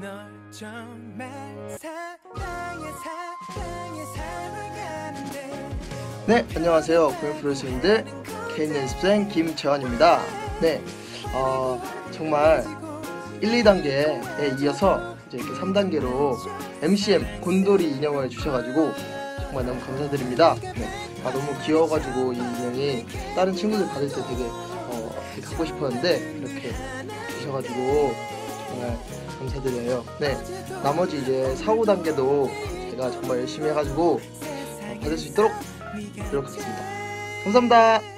널 정말 사랑해 살아가는데. 네, 안녕하세요. 공연 프로듀서인들 개인 연습생 김재환입니다. 네, 정말 1, 2단계에 이어서 이제 이렇게 3단계로 MCM 곤돌이 인형을 주셔가지고 정말 너무 감사드립니다. 네, 너무 귀여워가지고 이 인형이 다른 친구들 받을 때 되게 갖고 싶었는데 이렇게 주셔가지고 정말 감사드려요. 네, 나머지 이제 4, 5단계도 제가 정말 열심히 해가지고 받을 수 있도록 노력하겠습니다. 감사합니다.